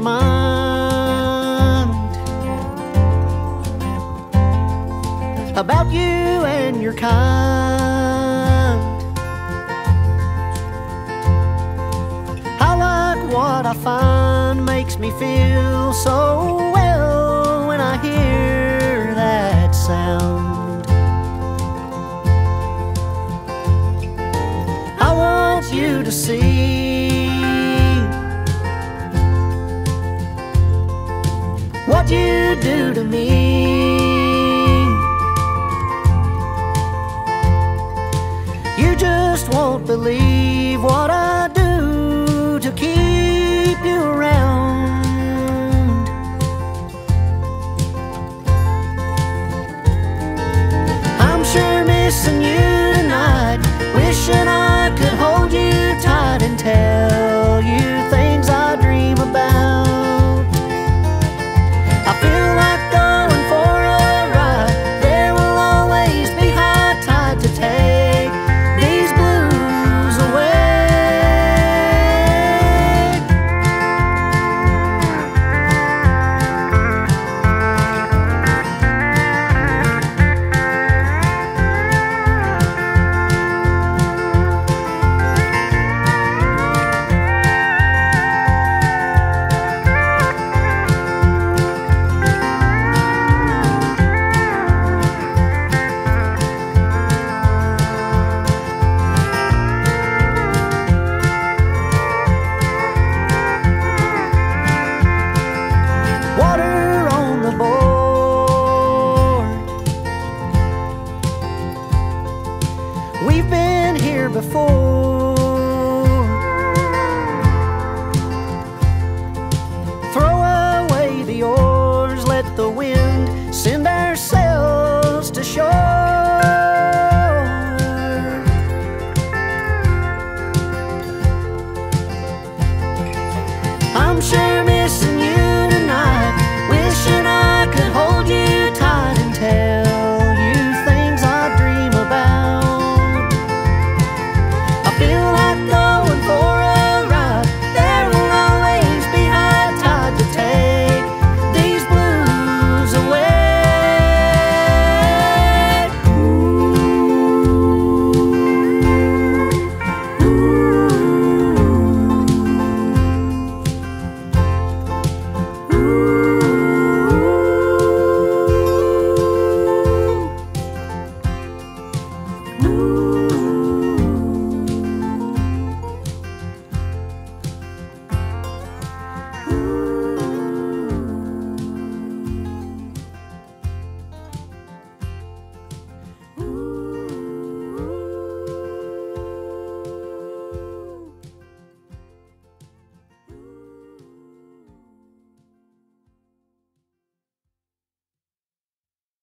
mind about you and your kind. I like what I find makes me feel so well when I hear that sound. I want you to see what you do to me. You just won't believe what I do to keep you around. I'm sure missing you tonight, wishing I could hold you tight and tell you things I dream about. I feel like going for a ride. There will always be high tide to take these blues away. Water on the board. We've been here before.